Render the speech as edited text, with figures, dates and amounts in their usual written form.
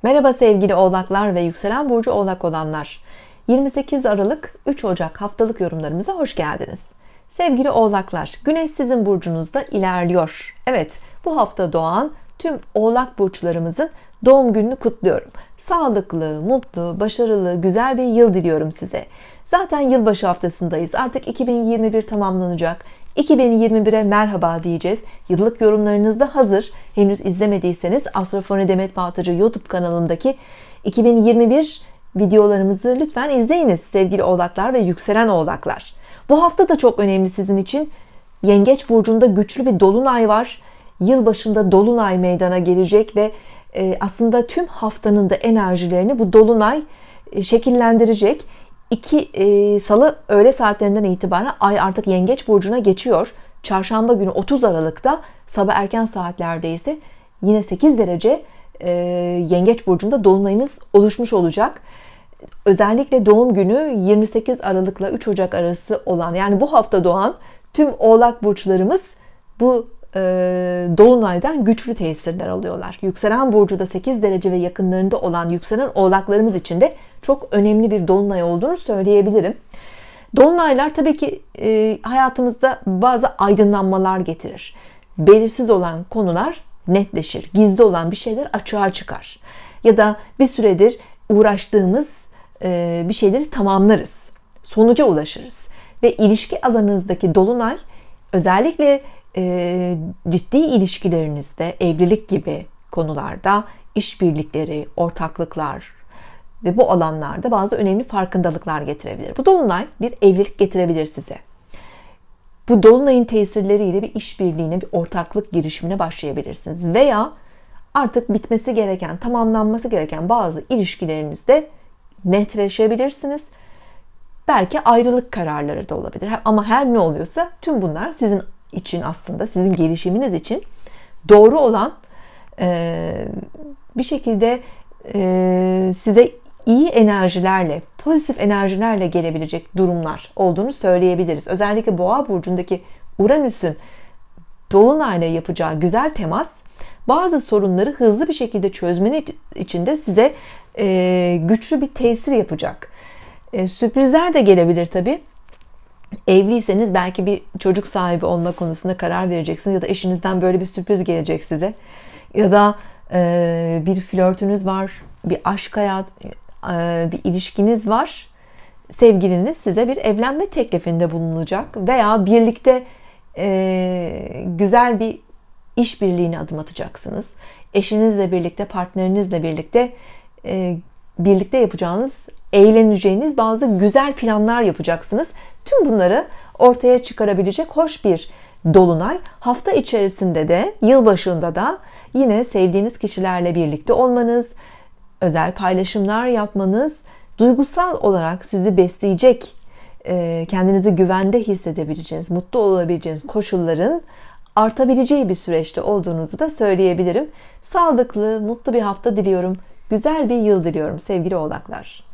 Merhaba sevgili oğlaklar ve yükselen burcu oğlak olanlar. 28 Aralık 3 Ocak haftalık yorumlarımıza hoş geldiniz. Sevgili oğlaklar, Güneş sizin burcunuzda ilerliyor. Evet, bu hafta doğan tüm oğlak burçlarımızın doğum gününü kutluyorum. Sağlıklı, mutlu, başarılı, güzel bir yıl diliyorum size. Zaten yılbaşı haftasındayız. Artık 2021 tamamlanacak. 2021'e merhaba diyeceğiz. Yıllık yorumlarınız da hazır. Henüz izlemediyseniz Astrofoni Demet Baltacı YouTube kanalımdaki 2021 videolarımızı lütfen izleyiniz sevgili oğlaklar ve yükselen oğlaklar. Bu hafta da çok önemli sizin için. Yengeç burcunda güçlü bir dolunay var. Yılbaşında dolunay meydana gelecek ve aslında tüm haftanın da enerjilerini bu dolunay şekillendirecek. Salı öğle saatlerinden itibaren ay artık Yengeç burcuna geçiyor. Çarşamba günü 30 Aralık'ta sabah erken saatlerde ise yine 8 derece Yengeç burcunda dolunayımız oluşmuş olacak. Özellikle doğum günü 28 Aralık'la 3 Ocak arası olan, yani bu hafta doğan tüm oğlak burçlarımız bu dolunaydan güçlü tesirler alıyorlar. Yükselen burcu da 8 derece ve yakınlarında olan yükselen oğlaklarımız için de çok önemli bir dolunay olduğunu söyleyebilirim. Dolunaylar tabii ki hayatımızda bazı aydınlanmalar getirir. Belirsiz olan konular netleşir. Gizli olan bir şeyler açığa çıkar. Ya da bir süredir uğraştığımız bir şeyleri tamamlarız. Sonuca ulaşırız. Ve ilişki alanınızdaki dolunay özellikle ciddi ilişkilerinizde, evlilik gibi konularda işbirlikleri, ortaklıklar ve bu alanlarda bazı önemli farkındalıklar getirebilir. Bu dolunay bir evlilik getirebilir size. Bu dolunayın tesirleriyle bir işbirliğine, bir ortaklık girişimine başlayabilirsiniz. Veya artık bitmesi gereken, tamamlanması gereken bazı ilişkilerinizde netleşebilirsiniz. Belki ayrılık kararları da olabilir. Ama her ne oluyorsa tüm bunlar sizin için, aslında sizin gelişiminiz için doğru olan, bir şekilde size iyi enerjilerle, pozitif enerjilerle gelebilecek durumlar olduğunu söyleyebiliriz. Özellikle Boğa burcundaki Uranüs'ün dolunayla yapacağı güzel temas bazı sorunları hızlı bir şekilde çözmeniz için de size güçlü bir tesir yapacak. Sürprizler de gelebilir tabii. Evliyseniz belki bir çocuk sahibi olma konusunda karar vereceksiniz ya da eşinizden böyle bir sürpriz gelecek size. Ya da bir flörtünüz var, bir aşk hayat, bir ilişkiniz var. Sevgiliniz size bir evlenme teklifinde bulunacak veya birlikte güzel bir işbirliğine adım atacaksınız. Eşinizle birlikte, partnerinizle birlikte yapacağınız, eğleneceğiniz bazı güzel planlar yapacaksınız. Tüm bunları ortaya çıkarabilecek hoş bir dolunay. Hafta içerisinde de, yılbaşında da yine sevdiğiniz kişilerle birlikte olmanız, özel paylaşımlar yapmanız, duygusal olarak sizi besleyecek, kendinizi güvende hissedebileceğiniz, mutlu olabileceğiniz koşulların artabileceği bir süreçte olduğunuzu da söyleyebilirim. Sağlıklı, mutlu bir hafta diliyorum. Güzel bir yıl diliyorum sevgili oğlaklar.